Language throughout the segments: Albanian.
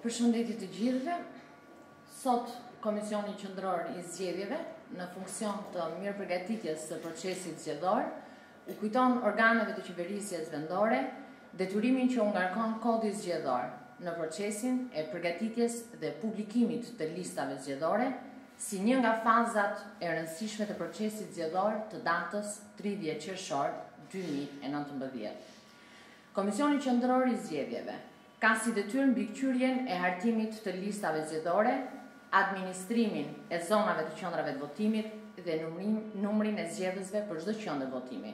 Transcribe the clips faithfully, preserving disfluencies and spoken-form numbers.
Përshëndetje të gjithëve. Sot Komisioni Qendror i Zgjedhjeve, në funksion të mirëpërgatitjes së procesit zgjedhor, u kujton organeve të qeverisjes vendore detyrimin që u ngarkon kodi zgjedhor në procesin e përgatitjes dhe publikimit të listave zgjedhore, si një nga fazat e rëndësishme të procesit zgjedhor të datës tridhjetë qershor dy mijë e nëntëmbëdhjetë. Komisioni Qendror i Zgjedhjeve ka si detyrë mbikëqyrjen e hartimit të listave zgjedhore, administrimin e zonave të qendrave të votimit dhe numrin, numrin e zgjedhësve për çdo qendër votimi.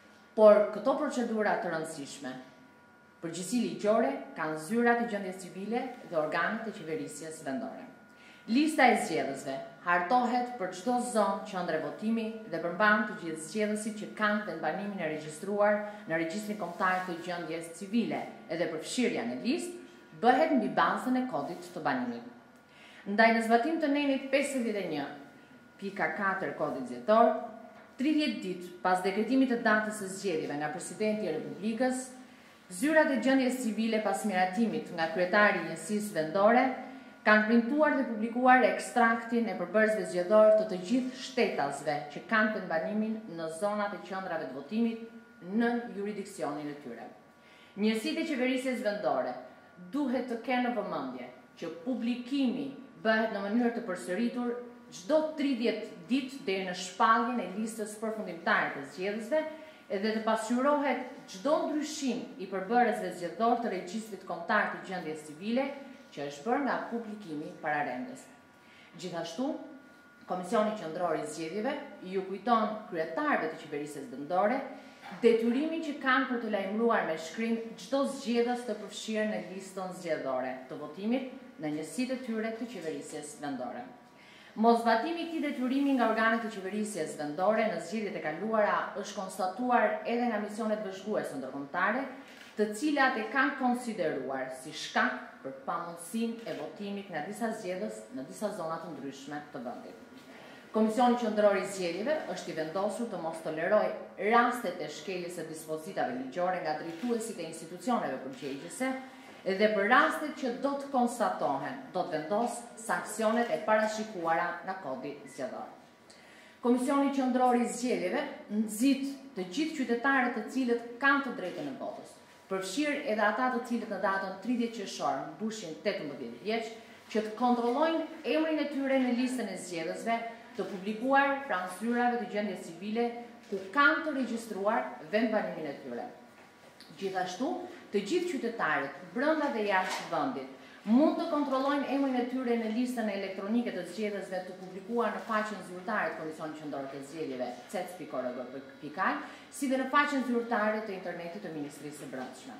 Por këto procedura të rëndësishme, përgjegjësi ligjore, kanë zyrat e gjendjes civile dhe organet e qeverisjes vendore. Lista e zgjedhësve hartohet për çdo zonë qendre votimi dhe përmban të gjithë zgjedhësit që kanë vendbanimin e regjistruar në Regjistrin Kombëtar të Gjendjes Civile, edhe përfshirja në listë bëhet mbi bazën e kodit të banimit. Ndaj në zbatim të nenit pesëdhjetë e një pika katër kodit zgjedhor, tridhjetë ditë pas dekretimit të datës së zgjedhjeve nga Presidenti i Republikës, zyrat e gjendjes civile pas miratimit nga kryetari i njësisë vendore kanë printuar dhe publikuar ekstraktin e përbërësve zgjedhor të të gjithë shtetasve që kanë vendbanimin në zonat e qendrave të votimit në jurisdiksionin e tyre. Njësitë e qeverisjes vendore duhet të kenë në vëmendje që publikimi bëhet në mënyrë të përsëritur çdo tridhjetë ditë deri në shpalljen e listës përfundimtare të zgjedhësve edhe të pasqyrohet çdo ndryshim i përbërësve zgjedhor të Regjistrit Kombëtar të Gjendjes Civile që është bërë nga publikimi pararendës. Gjithashtu, Komisioni Qendror i Zgjedhjeve ju kujton kryetarëve të qeverisjes vendore detyrimin që kanë për të lajmëruar me shkrim çdo zgjedhës të përfshirë në listën zgjedhore të votimit në njësitë e tyre të qeverisjes vendore. Mosbatimi i këtij detyrimi nga organet e qeverisjes vendore në zgjedhjet e kaluara është konstatuar edhe nga misionet vëzhguese ndërkombëtare, të cilat e kanë konsideruar si shkak për pamundësinë e votimit nga disa zgjedhës në disa zona të ndryshme të vendit. Komisioni Qendror i Zgjedhjeve është i vendosur të mos tolerojë rastet e shkeljes së dispozitave ligjore nga drejtuesit e institucioneve përgjegjëse dhe për rastet që do të konstatohen, do të vendos sanksionet e parashikuara nga kodi zgjedhor. Komisioni Qendror i Zgjedhjeve nxit të gjithë qytetarët të cilët kanë të drejtën e votës, përfshirë edhe ata të cilët në datën tridhjetë qershor mbushin tetëmbëdhjetë vjeç, që të kontrollojnë emrin e tyre në listën e zgjedhësve të publikuar pranë zyrave të gjendjes civile ku kanë të regjistruar vendbanimin e tyre. Gjithashtu, të gjithë qytetarët brenda dhe jashtë vendit mund të kontrollojnë emrin e tyre në listën elektronike të zgjedhësve të publikuar në faqen zyrtare të Komisionit Qendror të Zgjedhjeve c e c punkt org punkt a l, si dhe në faqen zyrtare të internetit të Ministrisë së Brendshme.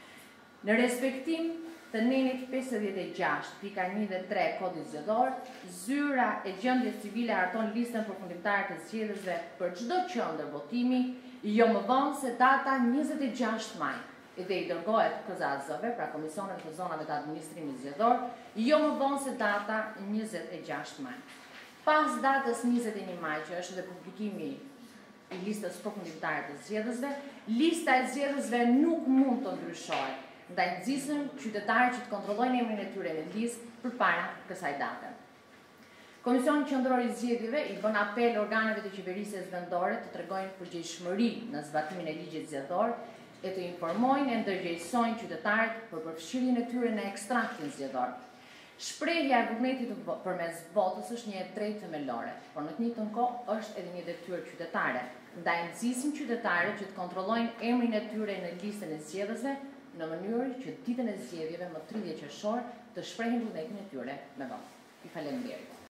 Në respektim të nenit pesëdhjetë e gjashtë pika një dhe tre kodit zgjedhor, zyra e gjendjes civile harton listën përfundimtare të zgjedhësve për çdo qendër votimi jo më vonë se data njëzet e gjashtë maj dhe i dërgohet K Z A Z-ve, pra Komisionet të zonave të administrimit zgjedhor, jo më vonë se data njëzet e gjashtë maj. Pas datës njëzet e një maj, që është dhe publikimi i listës përfundimtare të zgjedhësve, lista e zgjedhësve nuk mund të ndryshohet, ndaj nxisën qytetarët që të kontrollojnë emrin e tyre në listë përpara kësaj date. Komisioni Qendror i Zgjedhjeve i bën apel organeve të qeverisjes vendore të tregojnë përgjegjësimë në zbatimin e ligjit zgjedhor e të informojnë e ndërgjegjësojnë qytetarët për përfshirjen e tyre në ekstraktin zgjedhor. Shprehja e vullnetit përmes votës është një e drejtë themelore, por në të njëjtën kohë është edhe një detyrë qytetare. Ndaj nxisim qytetarët që të kontrollojnë emrin e tyre në listën e zgjedhësve në mënyrë që ditën e zgjedhjeve më tridhjetë qershor të shprehin vullnetin e tyre me votë. I falenderoj.